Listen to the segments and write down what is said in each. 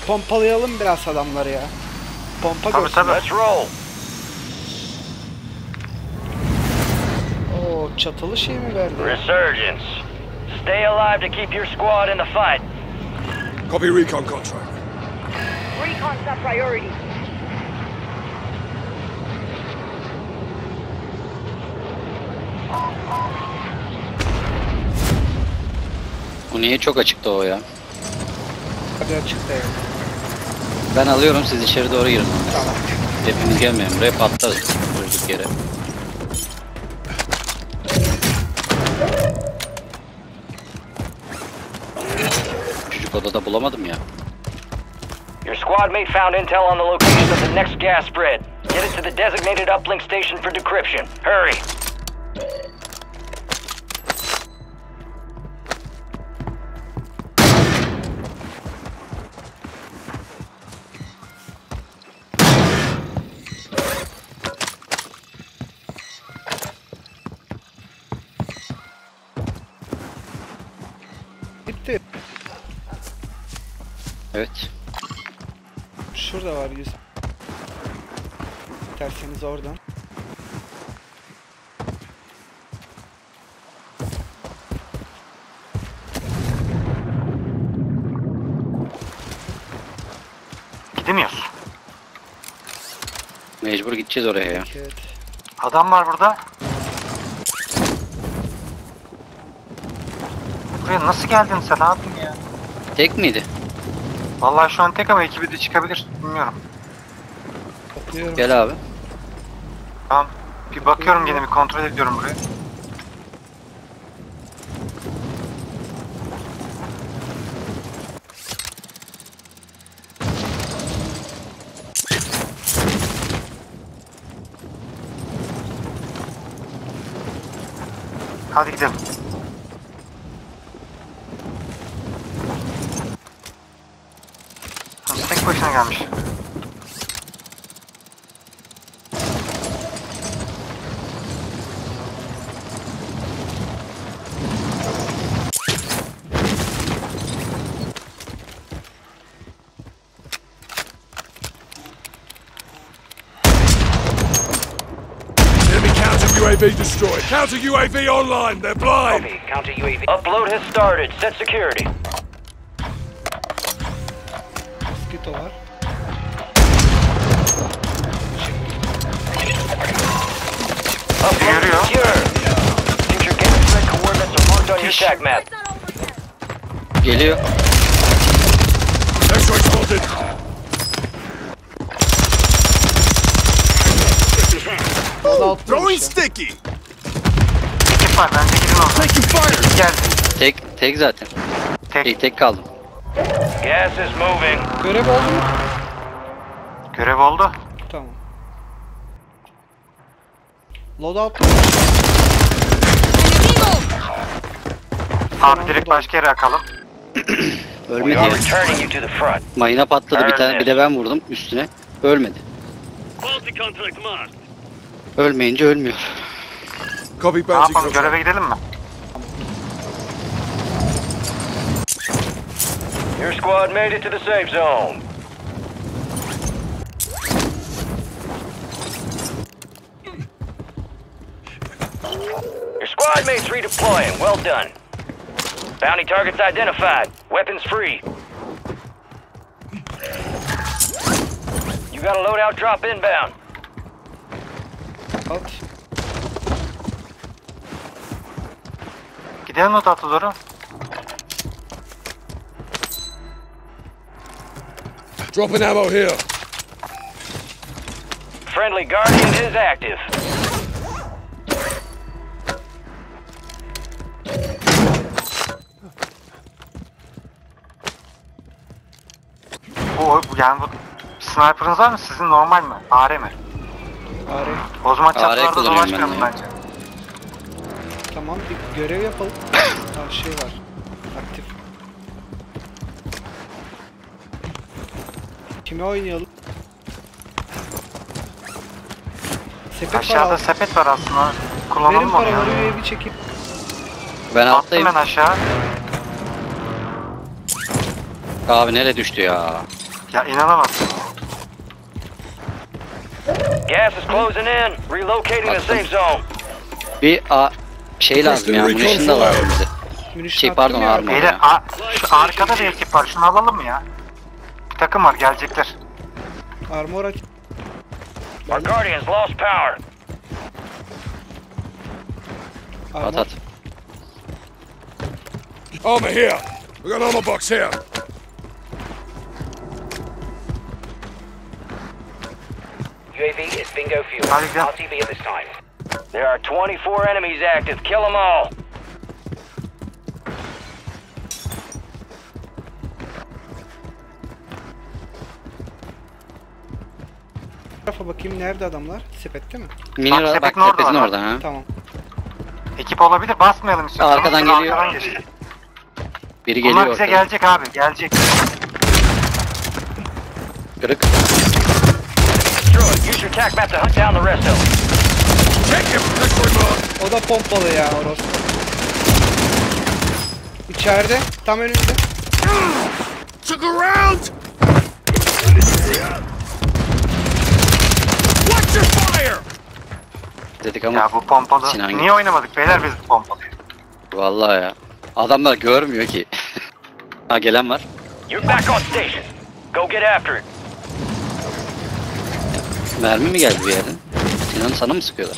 Pompalayalım biraz adamları ya. Pompa Tabii görsün. tabii. Let's roll. Oo, çatılı şey mi verdi? Resurgence. Stay alive to keep your squad in the fight. Copy recon contract. Recon's a priority. O niye çok açıktı o ya? Hadi açıkta ya. Ben alıyorum, siz içeri doğru girin. Tamam. Hepimiz gelmeyin, buraya patlarız. Durduk yere. Çocuk odada bulamadım ya. Your squad mate found intel on the location of the next gas spread. Get it to the designated uplink station for decryption. Hurry. Bitti. Evet. Şurada var 100. Terseniz oradan. Gidemiyoruz. Mecbur gideceğiz oraya ya. Evet. Adam var burada. Buraya nasıl geldin sen abim ya? Tek miydi? Vallahi şu an tek ama ekibi de çıkabilir. Bilmiyorum. Bakıyorum. Gel abi. Tamam. Bir bakıyorum gene bir kontrol ediyorum burayı. Hadi gidelim. Nasıl tek başına gelmiş? Enemy counter UAV destroyed. Counter UAV online. They're blind. Copy. Counter UAV. Upload has started. Set security. Mosquito var. Upload Yürüyor. secure. Future gas spread coordinates are marked on your attack map. Geliyor. X-ray spotted. O da altmış Throwing ya. sticky. Ekip var bence gidin oradan. Taking fire. Geldi. Tek zaten. Tek. Tek kaldım. Gas is moving. Görev oldu mu? Görev oldu. Tamam. Loadout. Abi direkt başka yere akalım. We Ölmedi are ya. returning you to the front. Mayına patladı bir tane, bir de ben vurdum üstüne. Ölmedi. Ölmeyince ölmüyor. Copy Ne bounty yapalım contract. göreve gidelim mi? Your squad made it to the safe zone. Your squad mates redeploying. Well done. Bounty targets identified. Weapons free. You got a loadout drop inbound. At. Gidelim o tatlı doğru. Dropping ammo here. Friendly Guardian is active. Bu yani bu sniper'ınız var mı? Sizin normal mi? AR mi? Bari. O zaman AR çatılarda kullanıyorum dolaşmayalım ben de. bence. Tamam, bir görev yapalım. Ha, şey var. Aktif. Kime oynayalım? Sepet var. Aşağıda sepet var aslında. Verin Kullanalım onu ya. paraları üyevi çekip. Ben Attım alttayım. ben aşağı. Abi nereye düştü ya? Ya inanamazsın. Gas is closing in. Relocating the safe zone. Bir şey lazım ya. Munition da lazım bize. Munition Şey attım pardon ya. armor Beyler ya. şu arkada bir ekip var. Şunu alalım mı ya? Bir takım var, gelecekler. Armor aç. Our Guardians lost power. At Armor. at. Armor here. We got armor box here. UAV is bingo fuel. Hadi gidelim. RTV at this time. There are 24 enemies active. Kill them all. Tarafa bakayım, nerede adamlar? Sepette mi? Mini Bak, bak sepetin orada tepetin var. orada ha. Tamam. Ekip olabilir, basmayalım istiyorsan. Arkadan Şunu geliyor. Arkadan geçelim. Biri Bunlar geliyor bize ortadan. gelecek abi, gelecek. Kırık. Destroy. Use your TAC map to hunt down the rest of them. Check him. Next way, Mark. O da pompalı ya orospu. İçeride, tam önünde. Took around. Watch your fire. Dedik ama Ya bu pompalı. Sinan Niye gibi. oynamadık beyler biz bu pompalıyı? vallahi ya. Adamlar görmüyor ki. Ha gelen var. You're back on station. Go get after it. Mermi mi geldi bir yerden? Sinan sana mı sıkıyorlar?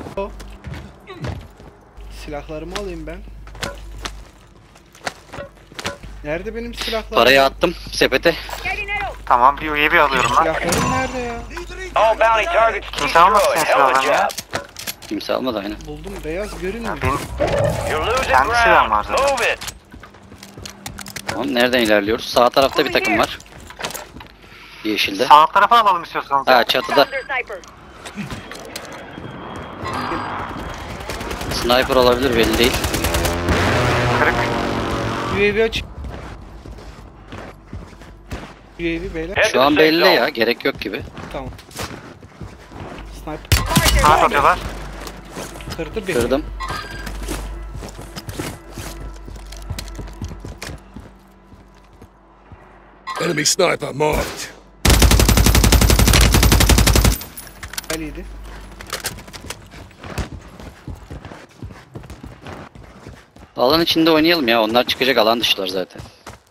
Silahlarımı alayım ben. Nerede benim silahlarım? Parayı attım sepete. Getting arrow. Tamam, bir UAV alıyorum ben. Silahlarım nerede ya? All bounty targets Kimse almaz destroyed. senin Hell of a silahlarını ya. job. Kimse almadı aynen. Buldum, beyaz görünmüyor. Benim You're losing Kendi silahım var ground. zaten. Move it. Tamam nereden ilerliyoruz? Sağ tarafta bir takım var. Yeşilde. sağ tarafa alalım istiyorsanız. Ha çatıda. Thunder sniper. Sniper olabilir belli değil. Kırık. UAV aç. UAV beyler. Head Şu to an the safe belli zone. ya. Gerek yok gibi. Tamam. Sniper Saat atıyorlar. kırdı beni. Kırdım. Enemy sniper marked. İyiydi. Alan içinde oynayalım ya. Onlar çıkacak, alan dışılar zaten.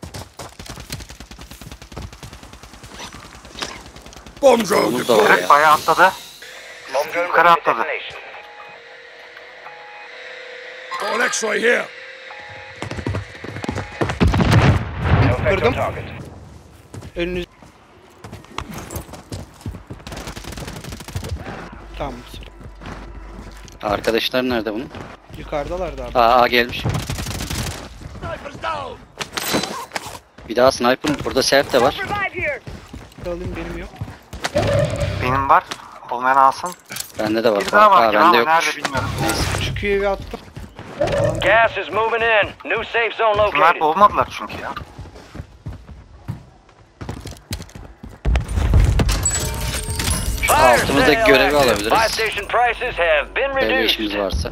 Bomb drone Omuz da var deployed. ya. Bayağı atladı. Home drone Yukarı ready for atladı. destination. Got an X-ray here. No effect on Kırdım. target. Önünüz. Tamam. Arkadaşlar nerede bunun? Yukarıdalardı abi. Aa gelmiş. Bir daha sniper. Burada self de var. Revive here. Alayım, benim yok. Benim var. Olmayan alsın. Bende de var. Bir daha var Aa gibi bende ama yokmuş. nerede bilmiyorum. Şu QAV attım. Gas is moving in. New safe zone Bunlar located. olmadılar çünkü ya. Fire Altımızdaki sale görevi active. alabiliriz. Buy station prices have been Böyle reduced. işimiz varsa.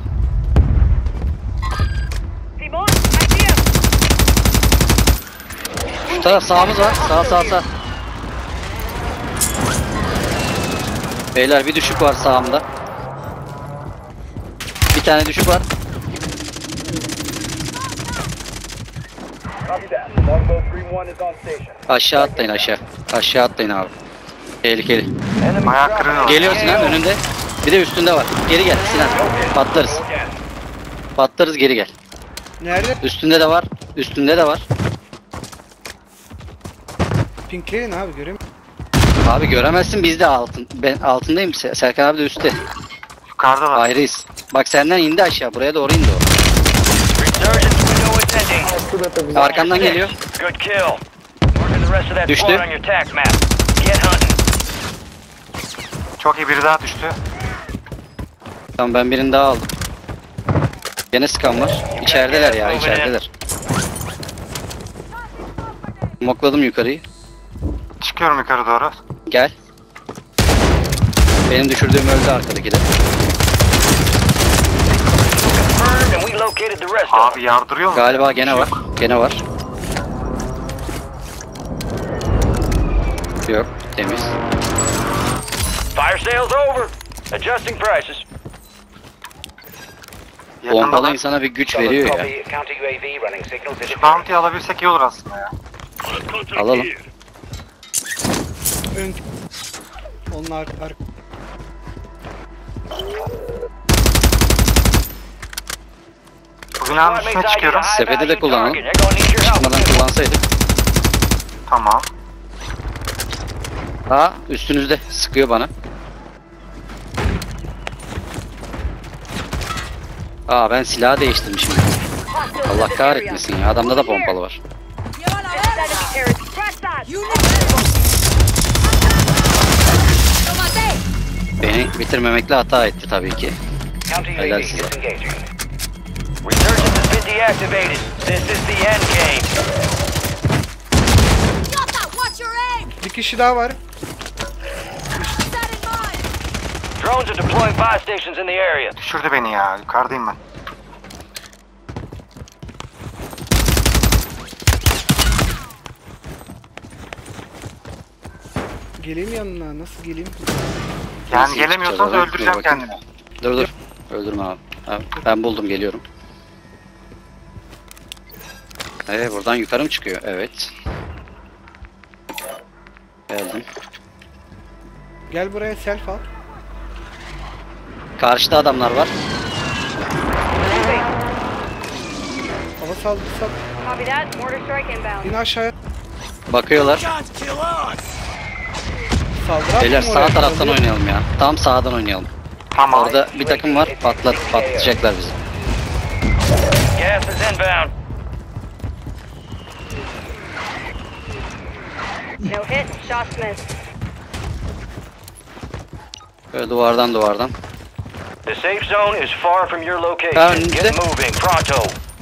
Simon, idea. Şu taraf sağımız var. Sağ. Beyler bir düşük var sağımda. Bir tane düşük var. Aşağı atlayın aşağı. Aşağı atlayın abi. Tehlikeli. Bayağı kırıyor. Geliyor Sinan önünde. Bir de üstünde var. Geri gel Sinan. Patlarız. Patlarız, geri gel. Nerede? Üstünde de var. Üstünde de var. Pinkleyin abi, göreyim. Abi göremezsin, biz de altın. Ben altındayım. Serkan abi de üstte. Yukarıdalar. Ayrıyız. Bak senden indi aşağı. Buraya doğru indi o. Resurgence window is ending. Arkamdan geliyor. Good kill. Working the rest of that Düştü. squad on your TAC map. Get hunting. Çok iyi, biri daha düştü. Tamam, ben birini daha aldım. Gene sıkan var. İçerideler ya, içerideler. Mokladım yukarıyı. Çıkıyorum yukarı doğru. Gel. Benim düşürdüğüm öldü arkadaki de. Confirmed and we located the rest of Abi them. yardırıyor mu? Galiba gene var. Gene var. Yok, temiz. Fire sale's over. Adjusting prices. Pompalı Yakında insana bir güç veriyor ya. Counter UAV running signals şu bounty'yi alabilsek iyi olur aslında ya. Alalım. Ön. Onlar Bu binanın üstüne çıkıyorum. Sepeti de kullanalım. Çıkmadan kullansaydık. Tamam. Aa, üstünüzde. Sıkıyor bana. Aa, ben silahı değiştirmişim. Allah kahretmesin ya. Adamda da pompalı var. Enemy territory. Crash that. Beni bitirmemekle hata etti tabii ki. Counter Helal UAV size. disengaging. Resurgence has been deactivated. This is the end game. bir kişi daha var. Drones are deploying buy stations in the area. Düşürdü beni ya. Yukarıdayım ben. Geleyim yanına. Nasıl geleyim? Yani Nasıl gelemiyorsanız yapacağız? öldüreceğim Dur bakayım. kendimi. Dur. Öldürme abi. Abi, ben buldum, geliyorum. Buradan yukarı mı çıkıyor? Evet. Geldim. Gel buraya self al. Karşıda adamlar var. Hava saldırısı. Copy that. Mortar strike inbound. İn aşağıya. Bakıyorlar. Saldır. Beyler attım sağ oraya. taraftan Saldır. oynayalım ya. Tam sağdan oynayalım. Tamam. Orada bir takım var. Patlatacaklar bizi. Gas is inbound. No hit. Shots missed. Böyle duvardan. The safe zone is far from your Ha, location. önünüzde. Get moving, pronto.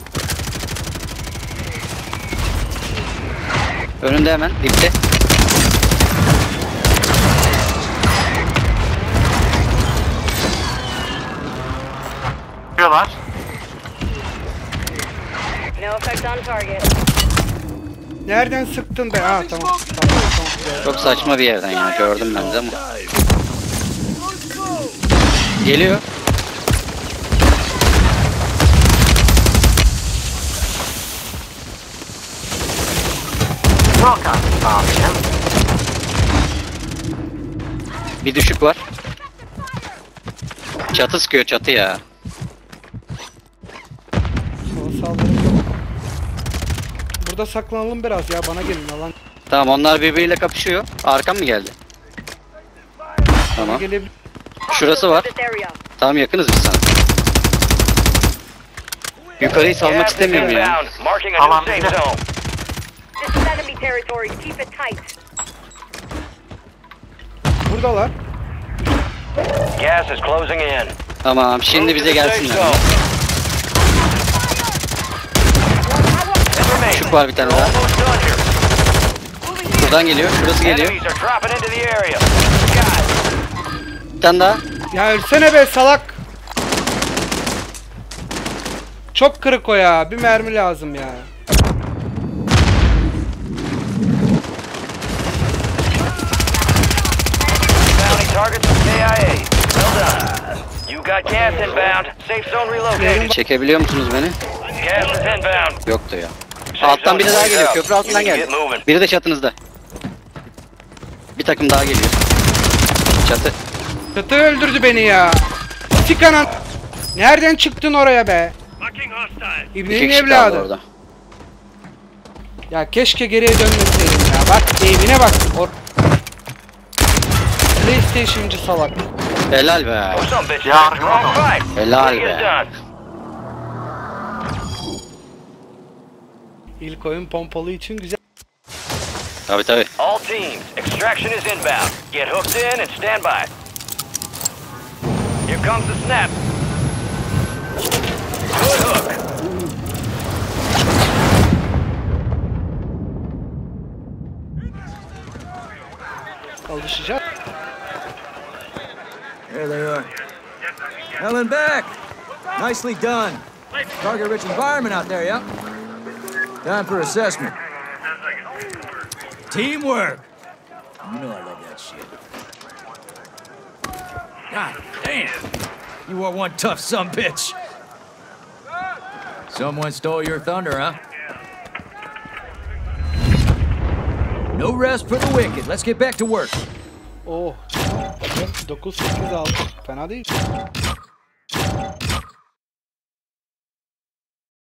Önünde hemen dipte. Yapıyorlar. No effect on target. Nereden sıktın be? Ha tamam. Tamam. Çok saçma bir yerden ya. Gördüm ben de ama. Geliyor. Yok artık abicim. Bir düşük var. Çatı sıkıyor, çatı ya. Hava saldırı yok. Burada saklanalım biraz ya. Bana gelin alan. Tamam, onlar birbiriyle kapışıyor. Arkam mı geldi? Tamam. Gelebilir. Şurası var. This area. Tamam, yakınız biz sana. Yukarıyı salmak Gas is istemiyorum ya. inbound. Marking a Alan new safe bizde. zone. This is enemy territory. Keep it tight. Buradalar. Gas is closing in. Tamam, şimdi bize gelsinler. Şuk var bir tane daha. Almost done here. Buradan geliyor, şurası geliyor. Enemies are dropping into the area. Got Bir tane daha. Ya ölsene be salak. Çok kırık o ya. Bir mermi lazım ya. bounty targets from KIA. Well done. You got gas inbound. Safe zone relocated. Çekebiliyor musunuz beni? Gas is inbound. Yoktu ya. Alttan biri daha geliyor, köprü altından geldi. Biri de çatınızda. Bir takım daha geliyor. Çatı. Çatı öldürdü beni ya. Sikanan. Nereden çıktın oraya be? İki İbnenin kişi kaldı evladı. orada. Ya keşke geriye dönmeseydim ya. Bak evine bak. PlayStation'cı salak. Helal be. Oh, some bitches. Yeah, Strong fight. Helal Get it be. done. İlk oyun pompalı için güzel. Tabii tabii. All teams, extraction is inbound. Get hooked in and stand by. Here comes the snap. Good hook. Alışacak. There they are. Helen back! Nicely done. Target-rich environment out there, yeah? Time for assessment. Teamwork. You know I love that shit. God damn! You are one tough sumbitch. Someone stole your thunder, huh? No rest for the wicked. Let's get back to work. Oh. 9-8 aldık. Fena değil.